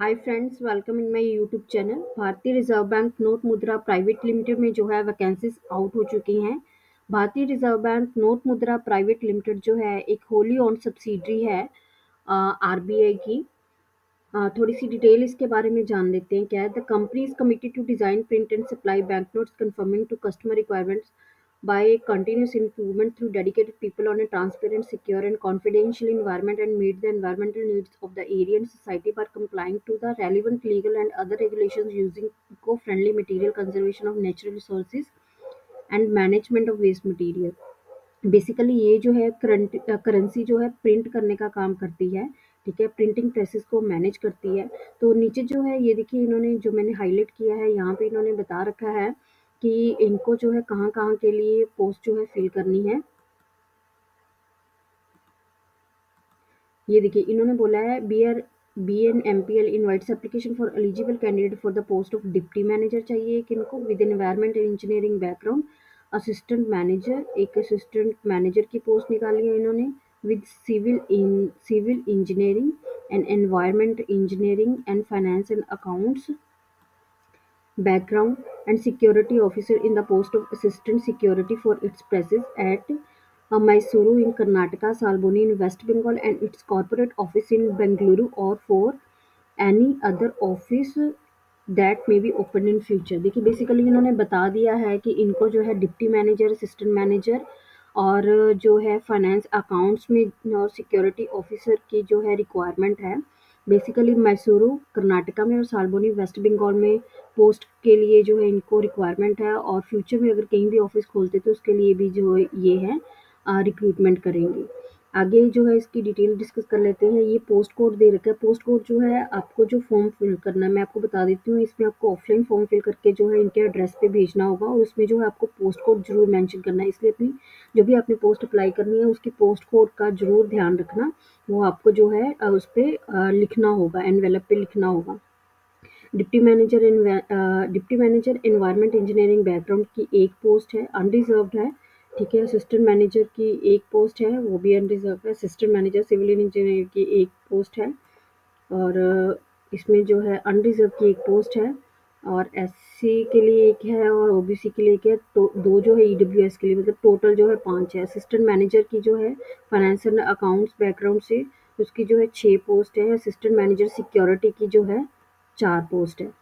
Hi friends, welcome in my YouTube channel. भारतीय reserve bank note मुद्रा private limited में जो है वैकेंसीज आउट हो चुकी हैं। भारतीय रिजर्व बैंक नोट मुद्रा प्राइवेट लिमिटेड जो है एक होली ओन्ड सब्सिडरी है आरबीआई की। थोड़ी सी डिटेल इसके बारे में जान लेते हैं। क्या है, the company is committed to design, print and supply bank notes conforming to customer requirements by continuous improvement through dedicated people on a transparent, secure, and confidential environment, and meet the environmental needs of the area and society by complying to the relevant legal and other regulations using eco-friendly material, conservation of natural resources, and management of waste material. Basically ये जो है current currency जो है print करने का काम करती है। ठीक है, प्रिंटिंग प्रेसेस को मैनेज करती है। तो नीचे जो है ये देखिए, इन्होंने जो मैंने हाईलाइट किया है यहाँ पे इन्होंने बता रखा है कि इनको जो है कहाँ-कहाँ के लिए पोस्ट जो है फिल करनी है। ये देखिए इन्होंने बोला है BNMPL invites application for eligible candidate for the post of deputy manager चाहिए कि इनको with environment and engineering background. Assistant manager, एक असिस्टेंट मैनेजर की पोस्ट निकाली है इन्होंने with civil engineering and environment engineering and finance and accounts background, and security officer in the post of assistant security for its presence at Mysuru in Karnataka, Salboni in West Bengal, and its corporate office in Bengaluru, or for any other office that may be open in future. देखिए basically इन्होंने बता दिया है कि इनको जो है deputy manager, assistant manager और जो है फाइनेंस अकाउंट्स में और सिक्योरिटी ऑफिसर की जो है रिक्वायरमेंट है। बेसिकली मैसूरू कर्नाटका में और साल्बोनी वेस्ट बंगाल में पोस्ट के लिए जो है इनको रिक्वायरमेंट है, और फ्यूचर में अगर कहीं भी ऑफिस खोलते तो उसके लिए भी जो ये है रिक्रूटमेंट करेंगे। आगे जो है इसकी डिटेल डिस्कस कर लेते हैं। ये पोस्ट कोड दे रखा है। पोस्ट कोड जो है आपको जो फॉर्म फिल करना है मैं आपको बता देती हूँ। इसमें आपको ऑफलाइन फॉर्म फिल करके जो है इनके एड्रेस पे भेजना होगा, और उसमें जो है आपको पोस्ट कोड जरूर मेंशन करना है। इसलिए अपनी जो भी आपने पोस्ट अप्लाई करनी है उसकी पोस्ट कोड का जरूर ध्यान रखना। वो आपको जो है उस पर लिखना होगा, एनवेलप पे लिखना होगा। Deputy manager environment engineering background की एक पोस्ट है, अनरिजर्व्ड है। ठीक है, असिस्टेंट मैनेजर की एक पोस्ट है, वो भी अनरिजर्व्ड है। असिस्टेंट मैनेजर सिविल इंजीनियर की एक पोस्ट है, और इसमें जो है अनरिजर्व की एक पोस्ट है, और एससी के लिए एक है और ओबीसी के लिए एक है। तो दो जो है ईडब्ल्यूएस के लिए, मतलब टोटल जो है 5 है। असिस्टेंट मैनेजर की जो है फाइनेंस एंड अकाउंट्स बैकग्राउंड से उसकी जो है 6 पोस्ट है। असिस्टेंट मैनेजर सिक्योरिटी की जो है 4 पोस्ट है।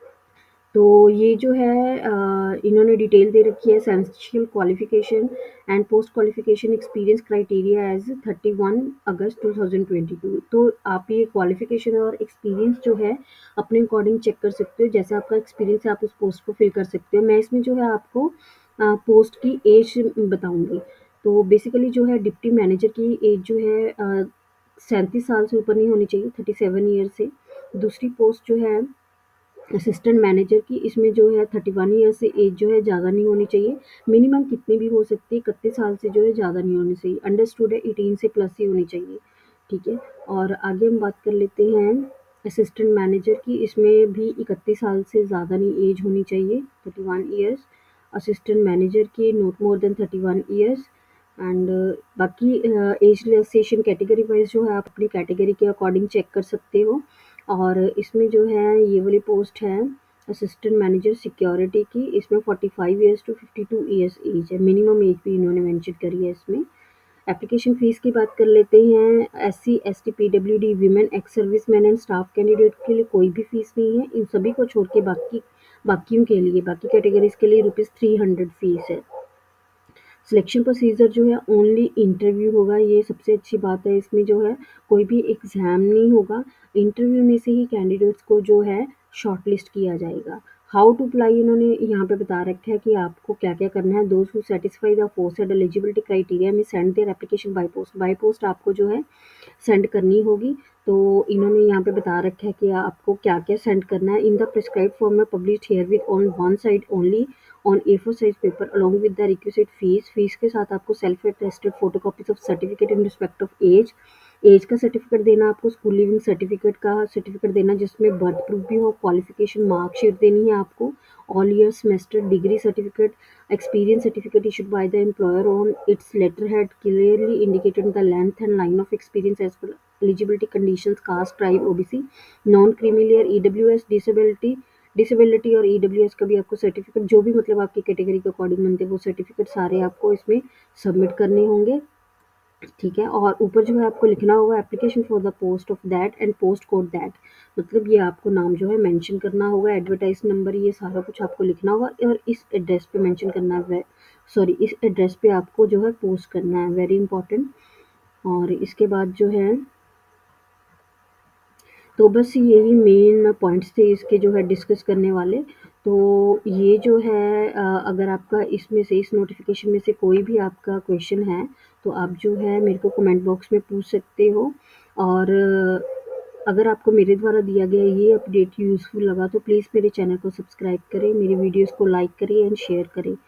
तो ये जो है इन्होंने डिटेल दे रखी है। Essential qualification and post qualification experience criteria age 31 अगस्त 2022। तो आप ये क्वालिफिकेशन और एक्सपीरियंस जो है अपने अकॉर्डिंग चेक कर सकते हो। जैसा आपका एक्सपीरियंस है आप उस पोस्ट को फिल कर सकते हो। मैं इसमें जो है आपको पोस्ट की एज बताऊंगी। तो बेसिकली जो है डिप्टी मैनेजर की एज जो है 37 साल से ऊपर नहीं होनी चाहिए, 37 ईयर से। दूसरी पोस्ट जो है असिस्टेंट मैनेजर की, इसमें जो है 31 ईयर से एज जो है ज़्यादा नहीं होनी चाहिए। मिनिमम कितनी भी हो सकती है, 31 साल से जो है ज़्यादा नहीं होनी चाहिए। अंडरस्टूड है 18 से प्लस ही होनी चाहिए। ठीक है, और आगे हम बात कर लेते हैं असिस्टेंट मैनेजर की। इसमें भी 31 साल से ज़्यादा नहीं एज होनी चाहिए, 31 ईयर्स। असिस्टेंट मैनेजर की not more than 31 years. And बाकी एज रिलैक्सेशन कैटेगरी वाइज जो है आप अपनी कैटेगरी के अकॉर्डिंग चेक कर सकते हो। और इसमें जो है ये वाली पोस्ट है असिस्टेंट मैनेजर सिक्योरिटी की, इसमें 45 ईयर्स टू 52 ईयर्स एज है। मिनिमम एज भी इन्होंने मेंशन करी है इसमें। एप्लीकेशन फ़ीस की बात कर लेते हैं। SC, ST, PWD, women, ex serviceman and staff candidate के लिए कोई भी फ़ीस नहीं है। इन सभी को छोड़ के बाकियों के लिए, बाकी कैटेगरीज़ के लिए ₹300 फ़ीस है। सिलेक्शन प्रोसीजर जो है ओनली इंटरव्यू होगा, ये सबसे अच्छी बात है। इसमें जो है कोई भी एग्ज़ाम नहीं होगा। इंटरव्यू में से ही कैंडिडेट्स को जो है शॉर्टलिस्ट किया जाएगा। हाउ टू अप्लाई इन्होंने यहाँ पे बता रखा है कि आपको क्या-क्या करना है। Those who satisfy the aforesaid eligibility criteria में send their application by post. By post आपको जो है सेंड करनी होगी। तो इन्होंने यहाँ पे बता रखा है कि आपको क्या-क्या सेंड करना है। In the prescribed format published herewith on one side only on A4 size paper along with the requisite fee. Fee के साथ आपको self attested photocopies of certificate in respect of age. Age का certificate देना, आपको school living certificate का certificate देना जिसमें birth proof भी हो, क्वालिफिकेशन मार्कशीट देनी है आपको, all year semester degree certificate, experience certificate issued by the employer on its letterhead clearly indicated the length and line of experience as well eligibility conditions, caste, tribe, OBC, non creamy layer, EWS, disability और EWS का भी आपको certificate, जो भी मतलब आपकी category के according बनते हैं वो सर्टिफिकेट सारे आपको इसमें सबमिट करने होंगे। ठीक है, और ऊपर जो है आपको लिखना होगा application for the post of that and post code that, मतलब ये आपको नाम जो है मेंशन करना होगा, एडवर्टाइज नंबर, ये सारा कुछ आपको लिखना होगा और इस एड्रेस पे मेंशन करना है, सॉरी इस एड्रेस पे आपको जो है पोस्ट करना है, वेरी इंपॉर्टेंट। और इसके बाद जो है तो बस यही मेन पॉइंट्स थे इसके जो है डिस्कस करने वाले। तो ये जो है अगर आपका इसमें से इस नोटिफिकेशन में से कोई भी आपका क्वेश्चन है तो आप जो है मेरे को कमेंट बॉक्स में पूछ सकते हो। और अगर आपको मेरे द्वारा दिया गया ये अपडेट यूज़फुल लगा तो प्लीज़ मेरे चैनल को सब्सक्राइब करें, मेरी वीडियोज़ को लाइक करें एंड शेयर करें।